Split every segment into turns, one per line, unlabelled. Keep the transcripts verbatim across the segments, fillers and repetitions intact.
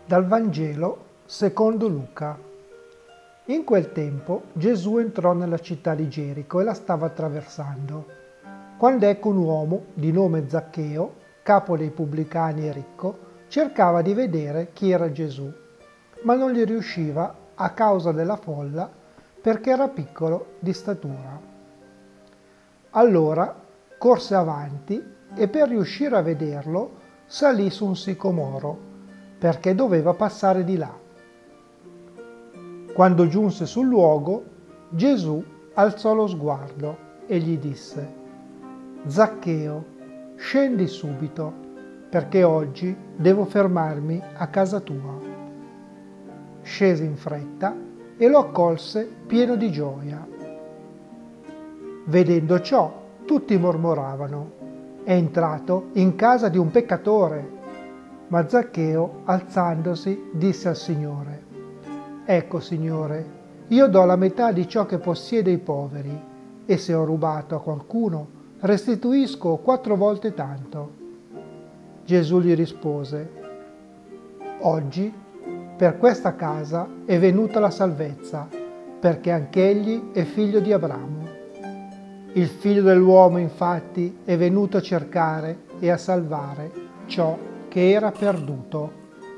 Dal Vangelo secondo Luca. In quel tempo Gesù entrò nella città di Gerico e la stava attraversando, quando ecco un uomo di nome Zaccheo, capo dei pubblicani e ricco, cercava di vedere chi era Gesù, ma non gli riusciva a causa della folla perché era piccolo di statura. Allora corse avanti e per riuscire a vederlo salì su un sicomoro, perché doveva passare di là. Quando giunse sul luogo, Gesù alzò lo sguardo e gli disse: «Zaccheo, scendi subito, perché oggi devo fermarmi a casa tua». Scese in fretta e lo accolse pieno di gioia. Vedendo ciò, tutti mormoravano: «È entrato in casa di un peccatore». Ma Zaccheo, alzandosi, disse al Signore: «Ecco, Signore, io do la metà di ciò che possiedo ai poveri, e se ho rubato a qualcuno, restituisco quattro volte tanto». Gesù gli rispose: «Oggi per questa casa è venuta la salvezza, perché anch'egli è figlio di Abramo. Il Figlio dell'uomo, infatti, è venuto a cercare e a salvare ciò che era perduto».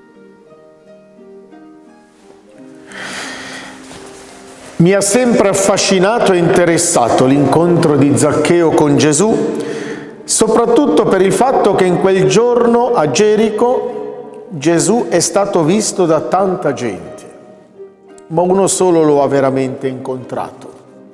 Mi ha sempre affascinato e interessato l'incontro di Zaccheo con Gesù, soprattutto per il fatto che in quel giorno a Gerico Gesù è stato visto da tanta gente, ma uno solo lo ha veramente incontrato.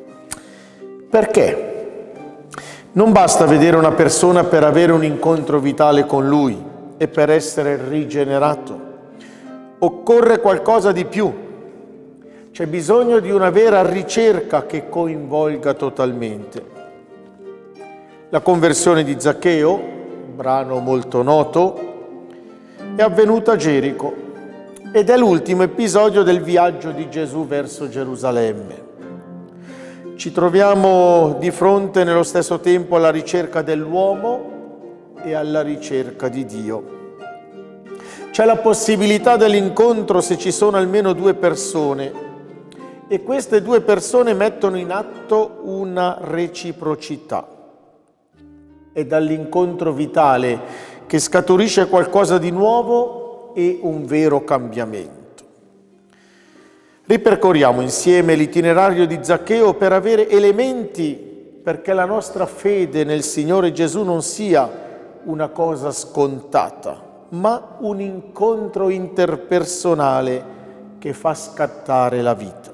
Perché? Non basta vedere una persona per avere un incontro vitale con lui e per essere rigenerato. Occorre qualcosa di più. C'è bisogno di una vera ricerca che coinvolga totalmente. La conversione di Zaccheo, brano molto noto, è avvenuta a Gerico ed è l'ultimo episodio del viaggio di Gesù verso Gerusalemme. Ci troviamo di fronte nello stesso tempo alla ricerca dell'uomo e alla ricerca di Dio. C'è la possibilità dell'incontro se ci sono almeno due persone e queste due persone mettono in atto una reciprocità. È dall'incontro vitale che scaturisce qualcosa di nuovo e un vero cambiamento. Ripercorriamo insieme l'itinerario di Zaccheo per avere elementi perché la nostra fede nel Signore Gesù non sia una cosa scontata, ma un incontro interpersonale che fa scattare la vita.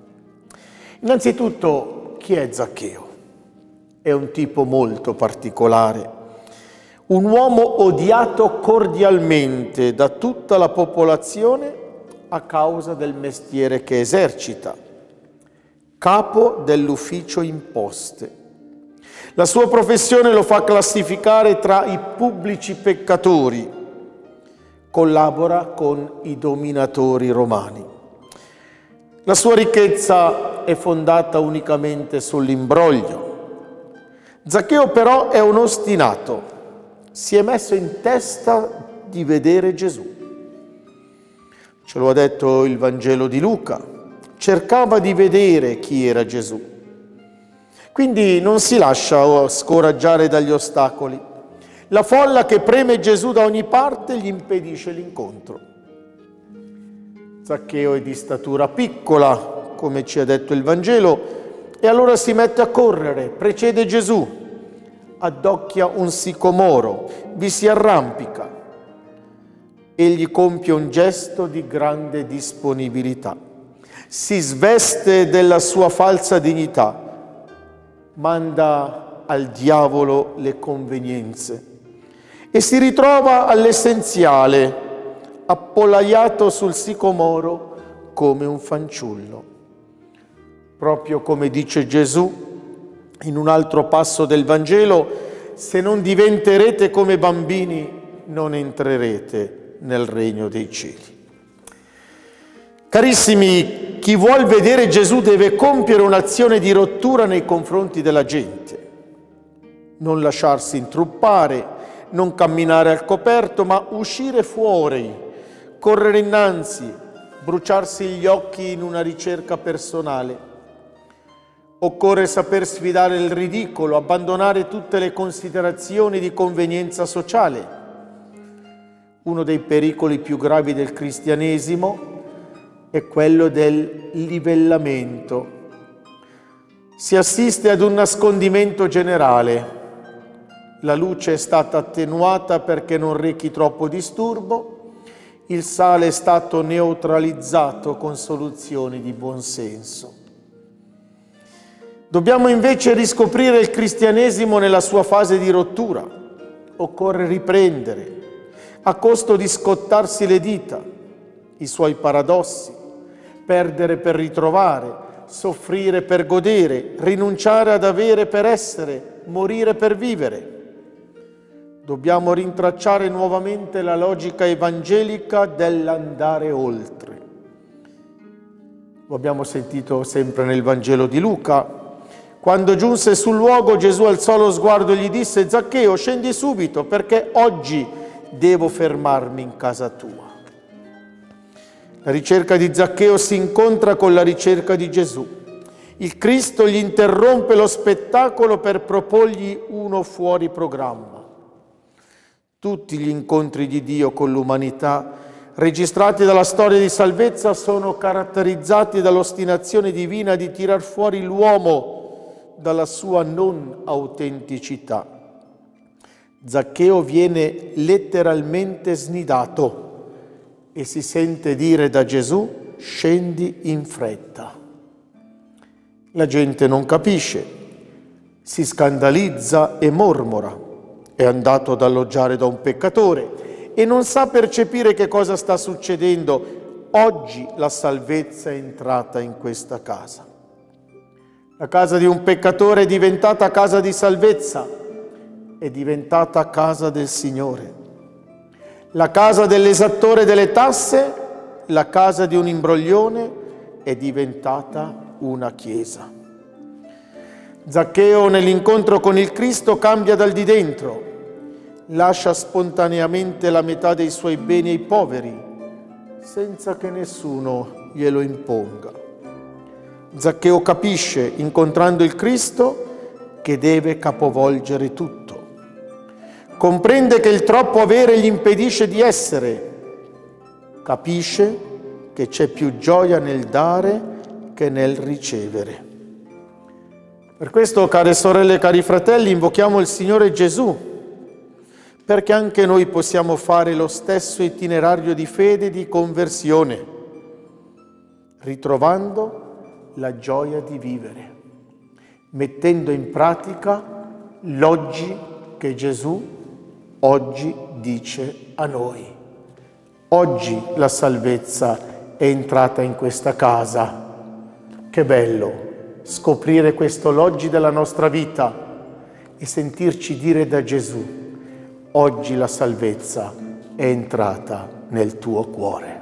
Innanzitutto, chi è Zaccheo? È un tipo molto particolare, un uomo odiato cordialmente da tutta la popolazione a causa del mestiere che esercita, capo dell'ufficio imposte. La sua professione lo fa classificare tra i pubblici peccatori, collabora con i dominatori romani. La sua ricchezza è fondata unicamente sull'imbroglio. Zaccheo però è un ostinato, si è messo in testa di vedere Gesù. Ce lo ha detto il Vangelo di Luca, cercava di vedere chi era Gesù. Quindi non si lascia scoraggiare dagli ostacoli. La folla che preme Gesù da ogni parte gli impedisce l'incontro. Zaccheo è di statura piccola, come ci ha detto il Vangelo, e allora si mette a correre, precede Gesù, addocchia un sicomoro, vi si arrampica. Egli compie un gesto di grande disponibilità. Si sveste della sua falsa dignità, manda al diavolo le convenienze e si ritrova all'essenziale, appollaiato sul sicomoro come un fanciullo. Proprio come dice Gesù in un altro passo del Vangelo: se non diventerete come bambini, non entrerete nel regno dei cieli. Carissimi, chi vuol vedere Gesù deve compiere un'azione di rottura nei confronti della gente. Non lasciarsi intruppare, non camminare al coperto, ma uscire fuori, correre innanzi, bruciarsi gli occhi in una ricerca personale. Occorre saper sfidare il ridicolo, abbandonare tutte le considerazioni di convenienza sociale. Uno dei pericoli più gravi del cristianesimo è quello del livellamento. Si assiste ad un nascondimento generale. La luce è stata attenuata perché non rechi troppo disturbo, il sale è stato neutralizzato con soluzioni di buonsenso. Dobbiamo invece riscoprire il cristianesimo nella sua fase di rottura. Occorre riprendere, a costo di scottarsi le dita, i suoi paradossi, perdere per ritrovare, soffrire per godere, rinunciare ad avere per essere, morire per vivere. Dobbiamo rintracciare nuovamente la logica evangelica dell'andare oltre. Lo abbiamo sentito sempre nel Vangelo di Luca. Quando giunse sul luogo, Gesù alzò lo sguardo e gli disse: Zaccheo, scendi subito, perché oggi devo fermarmi in casa tua. La ricerca di Zaccheo si incontra con la ricerca di Gesù. Il Cristo gli interrompe lo spettacolo per proporgli uno fuori programma. Tutti gli incontri di Dio con l'umanità, registrati dalla storia di salvezza, sono caratterizzati dall'ostinazione divina di tirar fuori l'uomo dalla sua non autenticità. Zaccheo viene letteralmente snidato e si sente dire da Gesù: scendi in fretta. La gente non capisce, si scandalizza e mormora. È andato ad alloggiare da un peccatore e non sa percepire che cosa sta succedendo. Oggi la salvezza è entrata in questa casa. La casa di un peccatore è diventata casa di salvezza, è diventata casa del Signore. La casa dell'esattore delle tasse, la casa di un imbroglione, è diventata una chiesa. Zaccheo nell'incontro con il Cristo cambia dal di dentro, lascia spontaneamente la metà dei suoi beni ai poveri, senza che nessuno glielo imponga. Zaccheo capisce, incontrando il Cristo, che deve capovolgere tutto. Comprende che il troppo avere gli impedisce di essere. Capisce che c'è più gioia nel dare che nel ricevere. Per questo, care sorelle e cari fratelli, invochiamo il Signore Gesù, perché anche noi possiamo fare lo stesso itinerario di fede e di conversione, ritrovando la gioia di vivere, mettendo in pratica l'oggi che Gesù oggi dice a noi. Oggi la salvezza è entrata in questa casa. Che bello scoprire questo l'oggi della nostra vita e sentirci dire da Gesù: oggi la salvezza è entrata nel tuo cuore.